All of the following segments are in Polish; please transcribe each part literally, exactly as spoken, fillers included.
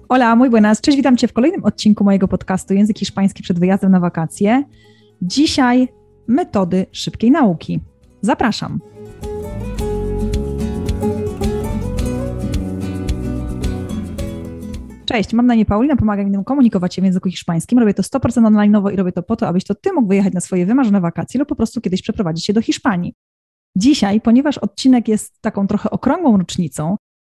Hola, muy buenas. Cześć, witam Cię w kolejnym odcinku mojego podcastu Język Hiszpański przed wyjazdem na wakacje. Dzisiaj metody szybkiej nauki. Zapraszam. Cześć, mam na imię Paulina, pomagam innym komunikować się w języku hiszpańskim. Robię to sto procent online'owo i robię to po to, abyś to Ty mógł wyjechać na swoje wymarzone wakacje lub po prostu kiedyś przeprowadzić się do Hiszpanii. Dzisiaj, ponieważ odcinek jest taką trochę okrągłą rocznicą,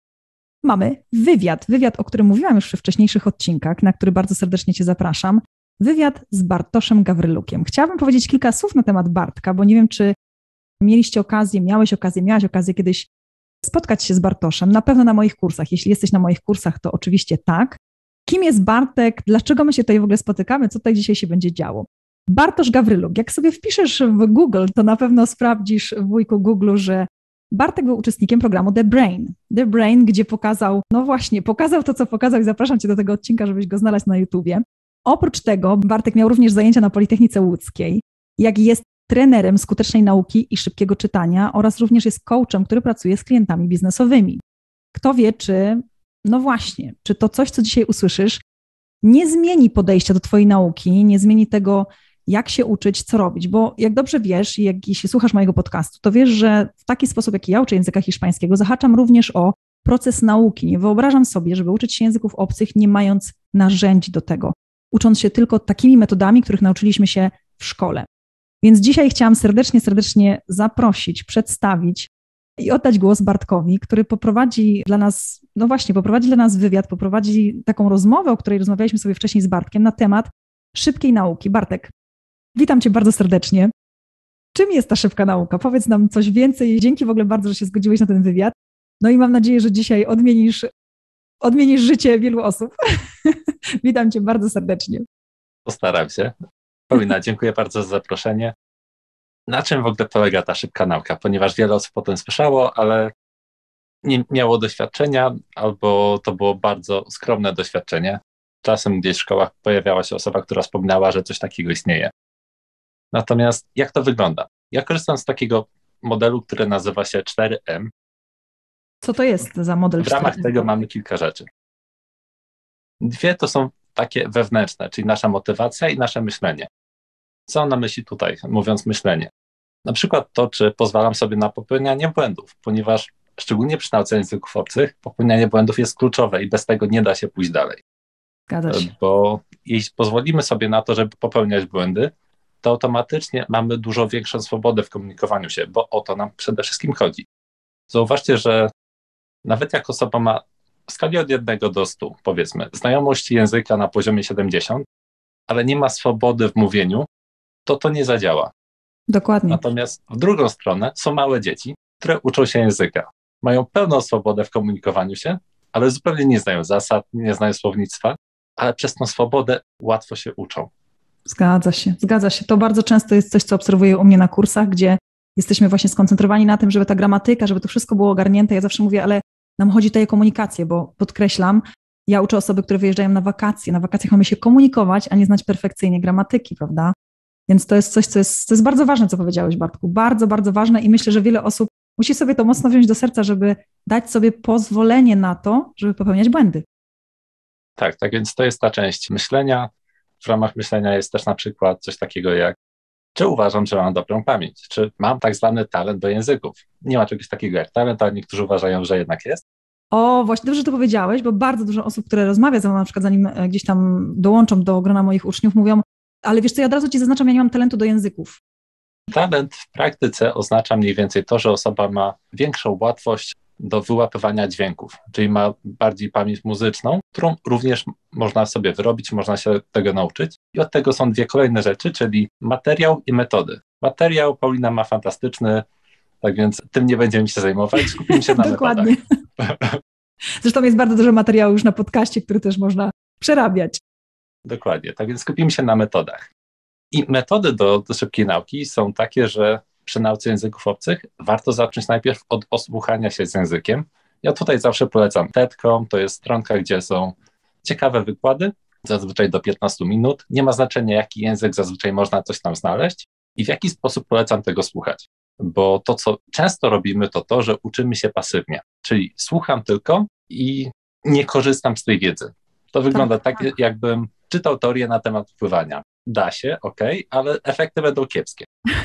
mamy wywiad, wywiad, o którym mówiłam już we wcześniejszych odcinkach, na który bardzo serdecznie Cię zapraszam. Wywiad z Bartoszem Gawrylukiem. Chciałabym powiedzieć kilka słów na temat Bartka, bo nie wiem, czy mieliście okazję, miałeś okazję, miałaś okazję kiedyś spotkać się z Bartoszem. Na pewno na moich kursach. Jeśli jesteś na moich kursach, to oczywiście tak. Kim jest Bartek? Dlaczego my się tutaj w ogóle spotykamy? Co tutaj dzisiaj się będzie działo? Bartosz Gawryluk. Jak sobie wpiszesz w Google, to na pewno sprawdzisz w wujku Google, że Bartek był uczestnikiem programu The Brain. The Brain, gdzie pokazał, no właśnie, pokazał to, co pokazał i zapraszam Cię do tego odcinka, żebyś go znalazł na YouTubie. Oprócz tego Bartek miał również zajęcia na Politechnice Łódzkiej, jak jest trenerem skutecznej nauki i szybkiego czytania oraz również jest coachem, który pracuje z klientami biznesowymi. Kto wie, czy, no właśnie, czy to coś, co dzisiaj usłyszysz, nie zmieni podejścia do Twojej nauki, nie zmieni tego, jak się uczyć, co robić, bo jak dobrze wiesz i jak jeśli słuchasz mojego podcastu, to wiesz, że w taki sposób, jaki ja uczę języka hiszpańskiego, zahaczam również o proces nauki. Nie wyobrażam sobie, żeby uczyć się języków obcych, nie mając narzędzi do tego, ucząc się tylko takimi metodami, których nauczyliśmy się w szkole. Więc dzisiaj chciałam serdecznie, serdecznie zaprosić, przedstawić i oddać głos Bartkowi, który poprowadzi dla nas, no właśnie, poprowadzi dla nas wywiad, poprowadzi taką rozmowę, o której rozmawialiśmy sobie wcześniej z Bartkiem na temat szybkiej nauki. Bartek, witam Cię bardzo serdecznie. Czym jest ta szybka nauka? Powiedz nam coś więcej. Dzięki w ogóle bardzo, że się zgodziłeś na ten wywiad. No i mam nadzieję, że dzisiaj odmienisz, odmienisz życie wielu osób. Witam Cię bardzo serdecznie. Postaram się. Paulina, dziękuję bardzo za zaproszenie. Na czym w ogóle polega ta szybka nauka? Ponieważ wiele osób o tym słyszało, ale nie miało doświadczenia, albo to było bardzo skromne doświadczenie. Czasem gdzieś w szkołach pojawiała się osoba, która wspominała, że coś takiego istnieje. Natomiast jak to wygląda? Ja korzystam z takiego modelu, który nazywa się cztery M. Co to jest za model? W ramach tego mamy kilka rzeczy. Dwie to są takie wewnętrzne, czyli nasza motywacja i nasze myślenie. Co na myśli tutaj, mówiąc myślenie? Na przykład to, czy pozwalam sobie na popełnianie błędów, ponieważ szczególnie przy nauce języków obcych popełnianie błędów jest kluczowe i bez tego nie da się pójść dalej. Zgadza się. Bo jeśli pozwolimy sobie na to, żeby popełniać błędy, to automatycznie mamy dużo większą swobodę w komunikowaniu się, bo o to nam przede wszystkim chodzi. Zauważcie, że nawet jak osoba ma w skali od jednego do stu, powiedzmy, znajomości języka na poziomie siedemdziesiąt, ale nie ma swobody w mówieniu, to to nie zadziała. Dokładnie. Natomiast w drugą stronę są małe dzieci, które uczą się języka. Mają pełną swobodę w komunikowaniu się, ale zupełnie nie znają zasad, nie znają słownictwa, ale przez tą swobodę łatwo się uczą. Zgadza się, zgadza się. To bardzo często jest coś, co obserwuję u mnie na kursach, gdzie jesteśmy właśnie skoncentrowani na tym, żeby ta gramatyka, żeby to wszystko było ogarnięte. Ja zawsze mówię, ale nam chodzi tutaj o komunikację, bo podkreślam, ja uczę osoby, które wyjeżdżają na wakacje. Na wakacjach mamy się komunikować, a nie znać perfekcyjnie gramatyki, prawda? Więc to jest coś, co jest, co jest bardzo ważne, co powiedziałeś, Bartku. Bardzo, bardzo ważne i myślę, że wiele osób musi sobie to mocno wziąć do serca, żeby dać sobie pozwolenie na to, żeby popełniać błędy. Tak, tak więc to jest ta część myślenia. W ramach myślenia jest też na przykład coś takiego jak, czy uważam, że mam dobrą pamięć, czy mam tak zwany talent do języków. Nie ma czegoś takiego jak talent, ale niektórzy uważają, że jednak jest. O, właśnie dobrze, że to powiedziałeś, bo bardzo dużo osób, które rozmawia ze mną, na przykład zanim gdzieś tam dołączą do grona moich uczniów, mówią, ale wiesz co, ja od razu Ci zaznaczam, ja nie mam talentu do języków. Talent w praktyce oznacza mniej więcej to, że osoba ma większą łatwość do wyłapywania dźwięków, czyli ma bardziej pamięć muzyczną, którą również można sobie wyrobić, można się tego nauczyć. I od tego są dwie kolejne rzeczy, czyli materiał i metody. Materiał Paulina ma fantastyczny, tak więc tym nie będziemy się zajmować, skupimy się na Dokładnie. metodach. Zresztą jest bardzo dużo materiału już na podcaście, który też można przerabiać. Dokładnie, tak więc skupimy się na metodach. I metody do, do szybkiej nauki są takie, że przy nauce języków obcych warto zacząć najpierw od osłuchania się z językiem. Ja tutaj zawsze polecam TED kropka com, to jest stronka, gdzie są ciekawe wykłady, zazwyczaj do piętnastu minut. Nie ma znaczenia, jaki język, zazwyczaj można coś tam znaleźć i w jaki sposób polecam tego słuchać. Bo to, co często robimy, to to, że uczymy się pasywnie, czyli słucham tylko i nie korzystam z tej wiedzy. To wygląda tak, tak, tak, jakbym czytał teorię na temat pływania. Da się, okej, okay, ale efekty będą kiepskie.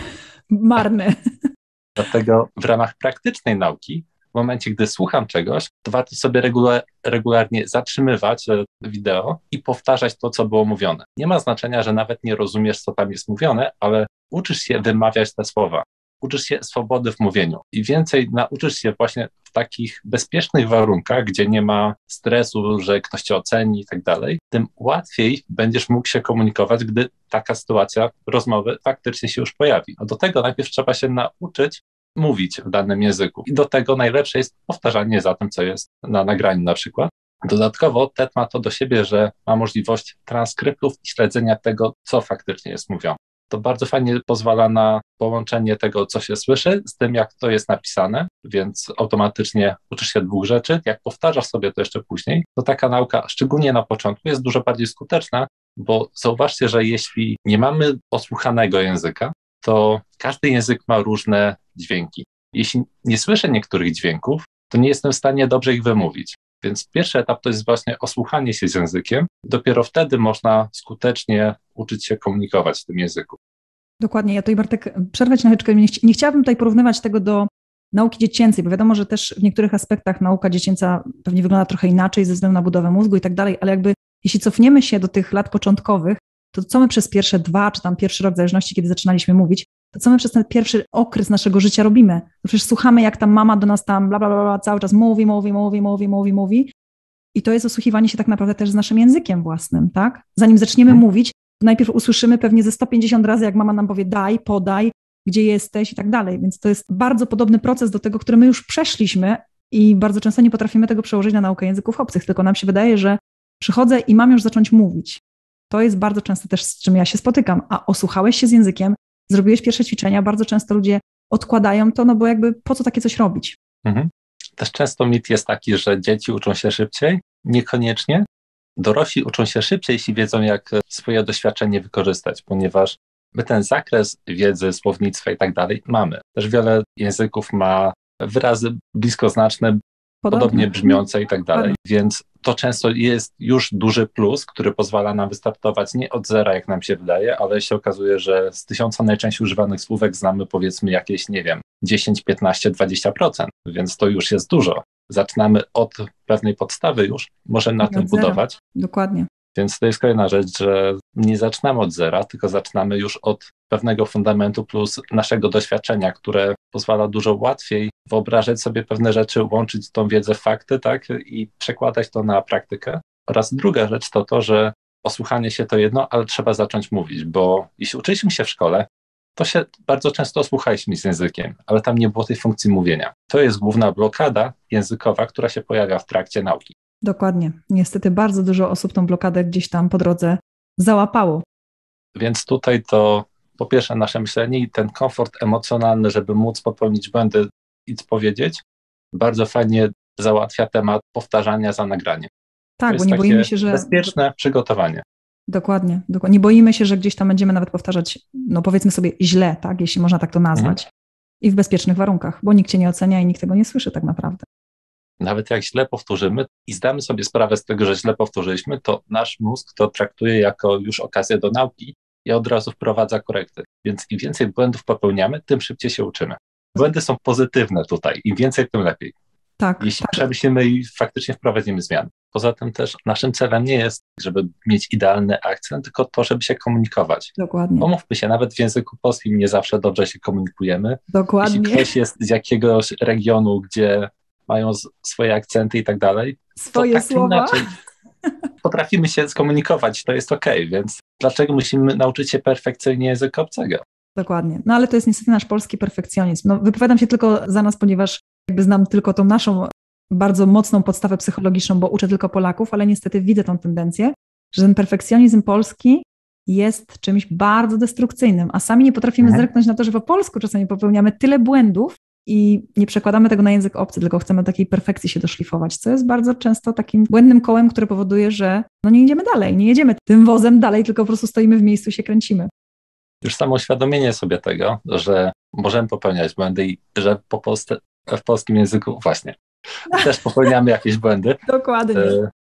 Marne. Dlatego w ramach praktycznej nauki, w momencie, gdy słucham czegoś, to warto sobie regular, regularnie zatrzymywać wideo i powtarzać to, co było mówione. Nie ma znaczenia, że nawet nie rozumiesz, co tam jest mówione, ale uczysz się wymawiać te słowa. Uczysz się swobody w mówieniu i więcej nauczysz się właśnie w takich bezpiecznych warunkach, gdzie nie ma stresu, że ktoś cię oceni i tak dalej, tym łatwiej będziesz mógł się komunikować, gdy taka sytuacja rozmowy faktycznie się już pojawi. A do tego najpierw trzeba się nauczyć mówić w danym języku i do tego najlepsze jest powtarzanie za tym, co jest na nagraniu na przykład. Dodatkowo T E D ma to do siebie, że ma możliwość transkryptów i śledzenia tego, co faktycznie jest mówione. To bardzo fajnie pozwala na połączenie tego, co się słyszy, z tym, jak to jest napisane, więc automatycznie uczysz się dwóch rzeczy. Jak powtarzasz sobie to jeszcze później, to taka nauka, szczególnie na początku, jest dużo bardziej skuteczna, bo zauważcie, że jeśli nie mamy posłuchanego języka, to każdy język ma różne dźwięki. Jeśli nie słyszę niektórych dźwięków, to nie jestem w stanie dobrze ich wymówić. Więc pierwszy etap to jest właśnie osłuchanie się z językiem. Dopiero wtedy można skutecznie uczyć się komunikować w tym języku. Dokładnie. Ja tutaj, Bartek, przerwać na chwileczkę. Nie, ch- nie chciałabym tutaj porównywać tego do nauki dziecięcej, bo wiadomo, że też w niektórych aspektach nauka dziecięca pewnie wygląda trochę inaczej ze względu na budowę mózgu i tak dalej, ale jakby jeśli cofniemy się do tych lat początkowych, to co my przez pierwsze dwa, czy tam pierwszy rok, w zależności kiedy zaczynaliśmy mówić, to co my przez ten pierwszy okres naszego życia robimy? To przecież słuchamy, jak tam mama do nas tam bla, bla, bla, bla cały czas mówi, mówi, mówi, mówi, mówi, mówi. I to jest osłuchiwanie się tak naprawdę też z naszym językiem własnym, tak? Zanim zaczniemy hmm. mówić, to najpierw usłyszymy pewnie ze sto pięćdziesiąt razy, jak mama nam powie daj, podaj, gdzie jesteś i tak dalej. Więc to jest bardzo podobny proces do tego, który my już przeszliśmy i bardzo często nie potrafimy tego przełożyć na naukę języków obcych, tylko nam się wydaje, że przychodzę i mam już zacząć mówić. To jest bardzo często też, z czym ja się spotykam. A osłuchałeś się z językiem, zrobiłeś pierwsze ćwiczenia, bardzo często ludzie odkładają to, no bo jakby po co takie coś robić? Mhm. Też często mit jest taki, że dzieci uczą się szybciej. Niekoniecznie. Dorośli uczą się szybciej, jeśli wiedzą, jak swoje doświadczenie wykorzystać, ponieważ my ten zakres wiedzy, słownictwa i tak dalej mamy. Też wiele języków ma wyrazy bliskoznaczne, podobnie, podobnie brzmiące i tak dalej, więc to często jest już duży plus, który pozwala nam wystartować nie od zera, jak nam się wydaje, ale się okazuje, że z tysiąca najczęściej używanych słówek znamy powiedzmy jakieś, nie wiem, dziesięć, piętnaście, dwadzieścia procent, więc to już jest dużo. Zaczynamy od pewnej podstawy już, możemy na tym budować. Dokładnie. Więc to jest kolejna rzecz, że nie zaczynamy od zera, tylko zaczynamy już od pewnego fundamentu plus naszego doświadczenia, które pozwala dużo łatwiej wyobrażać sobie pewne rzeczy, łączyć tą wiedzę w fakty, tak, i przekładać to na praktykę. Oraz druga rzecz to to, że osłuchanie się to jedno, ale trzeba zacząć mówić, bo jeśli uczyliśmy się w szkole, to się bardzo często osłuchaliśmy z językiem, ale tam nie było tej funkcji mówienia. To jest główna blokada językowa, która się pojawia w trakcie nauki. Dokładnie. Niestety bardzo dużo osób tą blokadę gdzieś tam po drodze załapało. Więc tutaj to po pierwsze nasze myślenie i ten komfort emocjonalny, żeby móc popełnić błędy i powiedzieć, bardzo fajnie załatwia temat powtarzania za nagraniem. Tak, bo nie boimy się, że... bezpieczne przygotowanie. Dokładnie, dokładnie. Nie boimy się, że gdzieś tam będziemy nawet powtarzać, no powiedzmy sobie źle, tak, jeśli można tak to nazwać. Mhm. I w bezpiecznych warunkach, bo nikt cię nie ocenia i nikt tego nie słyszy tak naprawdę. Nawet jak źle powtórzymy i zdamy sobie sprawę z tego, że źle powtórzyliśmy, to nasz mózg to traktuje jako już okazję do nauki i od razu wprowadza korekty. Więc im więcej błędów popełniamy, tym szybciej się uczymy. Błędy są pozytywne tutaj. Im więcej, tym lepiej. Tak, jeśli tak. przemyślimy i faktycznie wprowadzimy zmiany. Poza tym też naszym celem nie jest, żeby mieć idealny akcent, tylko to, żeby się komunikować. Dokładnie. Pomówmy się, nawet w języku polskim nie zawsze dobrze się komunikujemy. Dokładnie. Jeśli ktoś jest z jakiegoś regionu, gdzie mają swoje akcenty i tak dalej, swoje to tak słowa. Inaczej potrafimy się skomunikować, to jest okej, więc dlaczego musimy nauczyć się perfekcyjnie języka obcego? Dokładnie. No ale to jest niestety nasz polski perfekcjonizm. No, wypowiadam się tylko za nas, ponieważ jakby znam tylko tą naszą bardzo mocną podstawę psychologiczną, bo uczę tylko Polaków, ale niestety widzę tą tendencję, że ten perfekcjonizm polski jest czymś bardzo destrukcyjnym, a sami nie potrafimy mhm. zerknąć na to, że po polsku czasami popełniamy tyle błędów i nie przekładamy tego na język obcy, tylko chcemy do takiej perfekcji się doszlifować, co jest bardzo często takim błędnym kołem, które powoduje, że no nie idziemy dalej, nie jedziemy tym wozem dalej, tylko po prostu stoimy w miejscu i się kręcimy. Już samo uświadomienie sobie tego, że możemy popełniać błędy i że po Polsce, w polskim języku właśnie też popełniamy jakieś błędy. Dokładnie.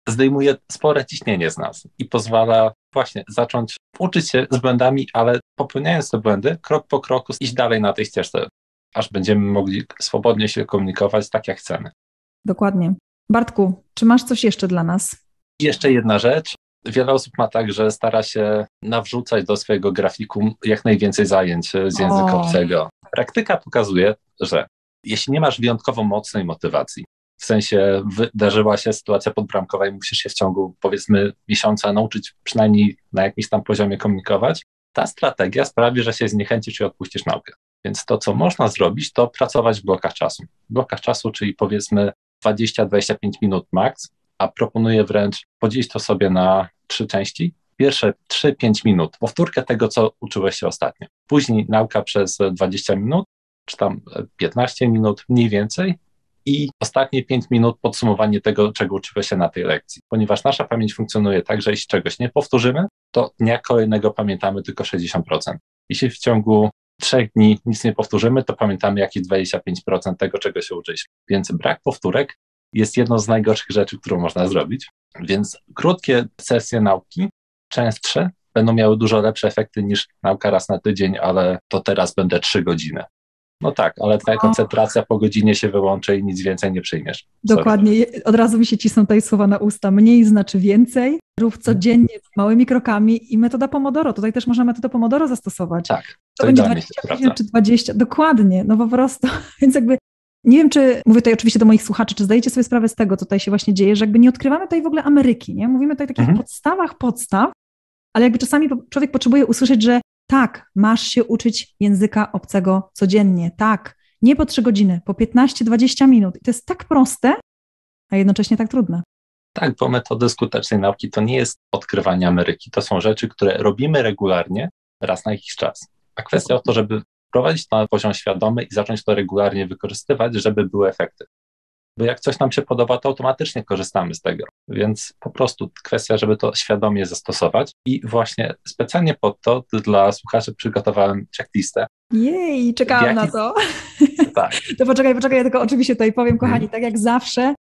zdejmuje spore ciśnienie z nas i pozwala właśnie zacząć uczyć się z błędami, ale popełniając te błędy, krok po kroku iść dalej na tej ścieżce, aż będziemy mogli swobodnie się komunikować tak, jak chcemy. Dokładnie. Bartku, czy masz coś jeszcze dla nas? Jeszcze jedna rzecz. Wiele osób ma tak, że stara się nawrzucać do swojego grafiku jak najwięcej zajęć z języka obcego. Praktyka pokazuje, że jeśli nie masz wyjątkowo mocnej motywacji, w sensie wydarzyła się sytuacja podbramkowa i musisz się w ciągu, powiedzmy, miesiąca nauczyć przynajmniej na jakimś tam poziomie komunikować, ta strategia sprawi, że się zniechęcisz i odpuścisz naukę. Więc to, co można zrobić, to pracować w blokach czasu. W blokach czasu, czyli powiedzmy dwadzieścia do dwudziestu pięciu minut max, a proponuję wręcz podzielić to sobie na trzy części. Pierwsze trzy pięć minut, powtórkę tego, co uczyłeś się ostatnio. Później nauka przez dwadzieścia minut, czy tam piętnaście minut, mniej więcej. I ostatnie pięć minut podsumowanie tego, czego uczyłeś się na tej lekcji. Ponieważ nasza pamięć funkcjonuje tak, że jeśli czegoś nie powtórzymy, to dnia kolejnego pamiętamy tylko sześćdziesiąt procent. Jeśli w ciągu trzech dni nic nie powtórzymy, to pamiętamy jakieś dwadzieścia pięć procent tego, czego się uczyliśmy. Więc brak powtórek jest jedną z najgorszych rzeczy, którą można zrobić. Więc krótkie sesje nauki, częstsze, będą miały dużo lepsze efekty niż nauka raz na tydzień, ale to teraz będę trzy godziny. No tak, ale twoja koncentracja po godzinie się wyłączy i nic więcej nie przyjmiesz. Dokładnie. Sorry. Od razu mi się cisną tutaj słowa na usta. Mniej znaczy więcej. Rób codziennie, małymi krokami i metoda Pomodoro. Tutaj też można metodę Pomodoro zastosować. Tak. To, to będzie dwadzieścia minut czy dwadzieścia. Dokładnie. No po prostu. Więc jakby nie wiem, czy, mówię tutaj oczywiście do moich słuchaczy, czy zdajecie sobie sprawę z tego, co tutaj się właśnie dzieje, że jakby nie odkrywamy tutaj w ogóle Ameryki, nie? Mówimy tutaj o takich mhm. podstawach podstaw, ale jakby czasami człowiek potrzebuje usłyszeć, że tak, masz się uczyć języka obcego codziennie, tak, nie po trzy godziny, po piętnaście dwadzieścia minut. I to jest tak proste, a jednocześnie tak trudne. Tak, bo metody skutecznej nauki to nie jest odkrywanie Ameryki, to są rzeczy, które robimy regularnie, raz na jakiś czas. A kwestia o to, żeby wprowadzić to na poziom świadomy i zacząć to regularnie wykorzystywać, żeby były efekty. Bo jak coś nam się podoba, to automatycznie korzystamy z tego. Więc po prostu kwestia, żeby to świadomie zastosować. I właśnie specjalnie po to dla słuchaczy przygotowałem checklistę. Jej, czekałam jaki... na to. Tak. To poczekaj, poczekaj, ja tylko oczywiście tutaj powiem, kochani, hmm. tak jak zawsze,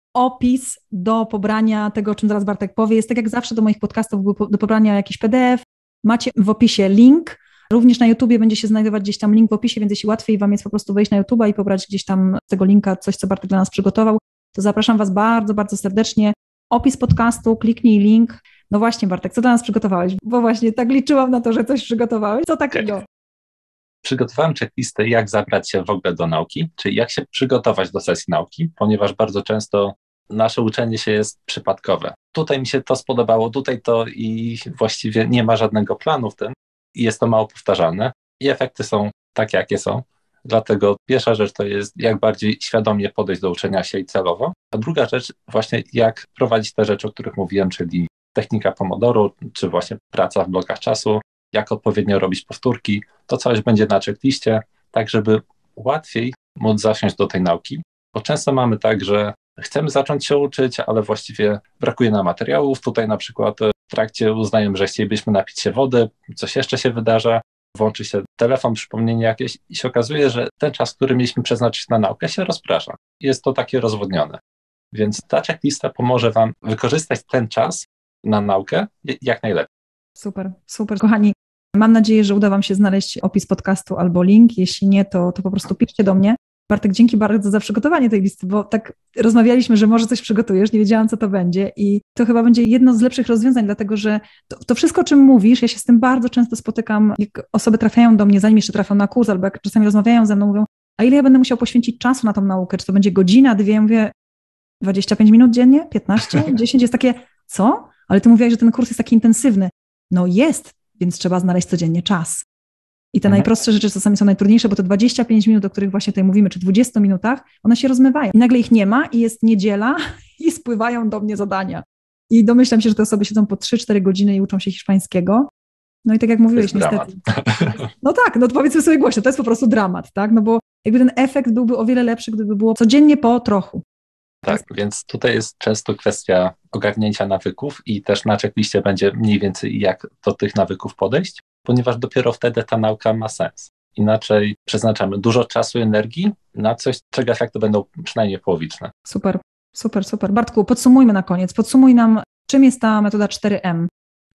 opis do pobrania tego, o czym zaraz Bartek powie, jest tak jak zawsze do moich podcastów był do pobrania jakiś P D F. Macie w opisie link. Również na YouTubie będzie się znajdować gdzieś tam link w opisie, więc jeśli łatwiej Wam jest po prostu wejść na YouTube'a i pobrać gdzieś tam z tego linka coś, co Bartek dla nas przygotował, to zapraszam Was bardzo, bardzo serdecznie. Opis podcastu, kliknij link. No właśnie, Bartek, co dla nas przygotowałeś? Bo właśnie tak liczyłam na to, że coś przygotowałeś. Co takiego? Okay. Przygotowałem checklistę, jak zabrać się w ogóle do nauki, czyli jak się przygotować do sesji nauki, ponieważ bardzo często nasze uczenie się jest przypadkowe. Tutaj mi się to spodobało, tutaj to i właściwie nie ma żadnego planu w tym. I jest to mało powtarzalne i efekty są takie, jakie są. Dlatego pierwsza rzecz to jest jak bardziej świadomie podejść do uczenia się i celowo, a druga rzecz właśnie jak prowadzić te rzeczy, o których mówiłem, czyli technika Pomodoro, czy właśnie praca w blokach czasu, jak odpowiednio robić powtórki. To coś będzie na checkliście, tak żeby łatwiej móc zasiąść do tej nauki, bo często mamy tak, że chcemy zacząć się uczyć, ale właściwie brakuje nam materiałów. Tutaj na przykład w trakcie uznajemy, że chcielibyśmy napić się wody, coś jeszcze się wydarza, włączy się telefon, przypomnienie jakieś i się okazuje, że ten czas, który mieliśmy przeznaczyć na naukę, się rozprasza. Jest to takie rozwodnione. Więc ta checklista pomoże Wam wykorzystać ten czas na naukę jak najlepiej. Super, super. Kochani, mam nadzieję, że uda Wam się znaleźć opis podcastu albo link. Jeśli nie, to, to po prostu piszcie do mnie. Bartek, dzięki bardzo za przygotowanie tej listy, bo tak rozmawialiśmy, że może coś przygotujesz, nie wiedziałam, co to będzie i to chyba będzie jedno z lepszych rozwiązań, dlatego że to, to wszystko, o czym mówisz, ja się z tym bardzo często spotykam, jak osoby trafiają do mnie, zanim jeszcze trafią na kurs, albo jak czasami rozmawiają ze mną, mówią, a ile ja będę musiał poświęcić czasu na tą naukę, czy to będzie godzina, dwie, ja mówię, dwadzieścia pięć minut dziennie, piętnaście, dziesięć, jest takie, co? Ale ty mówiłaś, że ten kurs jest taki intensywny. No jest, więc trzeba znaleźć codziennie czas. I te mhm. najprostsze rzeczy czasami są najtrudniejsze, bo te dwadzieścia pięć minut, o których właśnie tutaj mówimy, czy dwudziestu minutach, one się rozmywają. I nagle ich nie ma i jest niedziela i spływają do mnie zadania. I domyślam się, że te osoby siedzą po trzy cztery godziny i uczą się hiszpańskiego. No i tak jak mówiłeś, niestety. No tak, no to powiedzmy sobie głośno, to jest po prostu dramat, tak? No bo jakby ten efekt byłby o wiele lepszy, gdyby było codziennie po trochu. Tak, więc tutaj jest często kwestia ogarnięcia nawyków i też na checkliście będzie mniej więcej jak do tych nawyków podejść, ponieważ dopiero wtedy ta nauka ma sens. Inaczej przeznaczamy dużo czasu i energii na coś, czego efekty będą przynajmniej połowiczne. Super. Super, super. Bartku, podsumujmy na koniec. Podsumuj nam, czym jest ta metoda cztery M.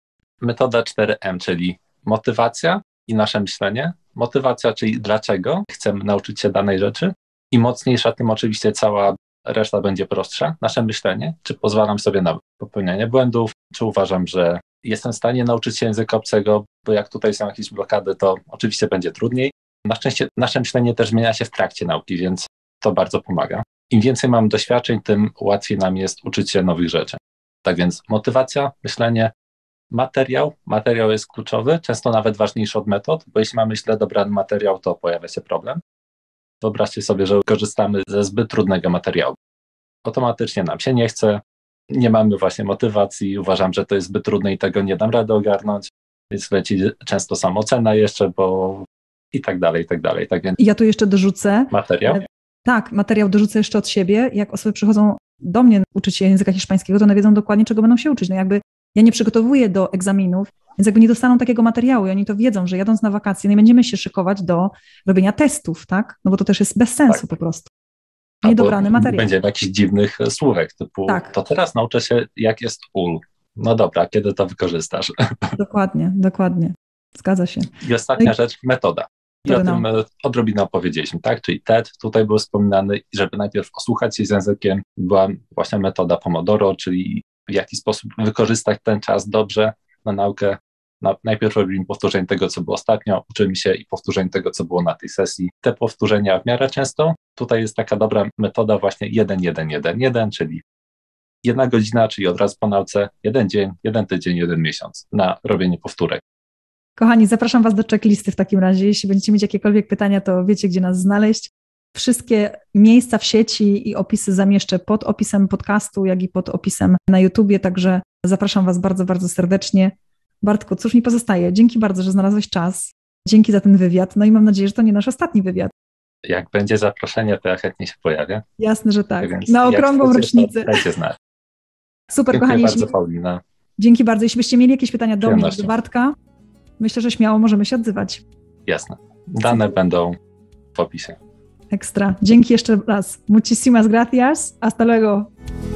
Metoda cztery M, czyli motywacja i nasze myślenie. Motywacja, czyli dlaczego chcemy nauczyć się danej rzeczy i mocniejsza tym oczywiście cała reszta będzie prostsza. Nasze myślenie, czy pozwalam sobie na popełnianie błędów, czy uważam, że jestem w stanie nauczyć się języka obcego, bo jak tutaj są jakieś blokady, to oczywiście będzie trudniej. Na szczęście nasze myślenie też zmienia się w trakcie nauki, więc to bardzo pomaga. Im więcej mam doświadczeń, tym łatwiej nam jest uczyć się nowych rzeczy. Tak więc motywacja, myślenie, materiał. Materiał jest kluczowy, często nawet ważniejszy od metod, bo jeśli mamy źle dobrany materiał, to pojawia się problem. Wyobraźcie sobie, że korzystamy ze zbyt trudnego materiału. Automatycznie nam się nie chce, nie mamy właśnie motywacji, uważam, że to jest zbyt trudne i tego nie dam rady ogarnąć, więc leci często samoocena jeszcze, bo i tak dalej, i tak dalej. Tak więc ja tu jeszcze dorzucę. Materiał? Tak, materiał dorzucę jeszcze od siebie. Jak osoby przychodzą do mnie uczyć się języka hiszpańskiego, to one wiedzą dokładnie, czego będą się uczyć. No jakby ja nie przygotowuję do egzaminów, więc jakby nie dostaną takiego materiału i oni to wiedzą, że jadąc na wakacje nie będziemy się szykować do robienia testów, tak? No bo to też jest bez sensu tak. po prostu. Niedobrany materiał. Będzie jakichś dziwnych słówek typu, tak. to teraz nauczę się, jak jest ul. No dobra, kiedy to wykorzystasz? Dokładnie, dokładnie. Zgadza się. I ostatnia no i... rzecz, metoda. I o tym odrobinę opowiedzieliśmy, tak? Czyli T E D tutaj był wspominany, żeby najpierw osłuchać się z językiem, była właśnie metoda Pomodoro, czyli w jaki sposób wykorzystać ten czas dobrze na naukę. Najpierw robimy powtórzenie tego, co było ostatnio, uczymy się i powtórzenie tego, co było na tej sesji. Te powtórzenia w miarę często. Tutaj jest taka dobra metoda właśnie jeden, jeden, jeden, jeden, czyli jedna godzina, czyli od razu po nauce, jeden dzień, jeden tydzień, jeden miesiąc na robienie powtórek. Kochani, zapraszam Was do checklisty w takim razie. Jeśli będziecie mieć jakiekolwiek pytania, to wiecie, gdzie nas znaleźć. Wszystkie miejsca w sieci i opisy zamieszczę pod opisem podcastu, jak i pod opisem na YouTubie, także zapraszam Was bardzo, bardzo serdecznie. Bartku, cóż mi pozostaje? Dzięki bardzo, że znalazłeś czas. Dzięki za ten wywiad. No i mam nadzieję, że to nie nasz ostatni wywiad. Jak będzie zaproszenie, to ja chętnie się pojawię. Jasne, że tak. Więc na okrągłą rocznicę. Dajcie znać. Super, Dziękuję kochani. bardzo, jeśli... Paulina. Dzięki bardzo. Jeśli byście mieli jakieś pytania do mnie, do Bartka, myślę, że śmiało możemy się odzywać. Jasne. Dane Super. Będą w opisie. Ekstra. Dzięki jeszcze raz. Muchísimas gracias. Hasta luego.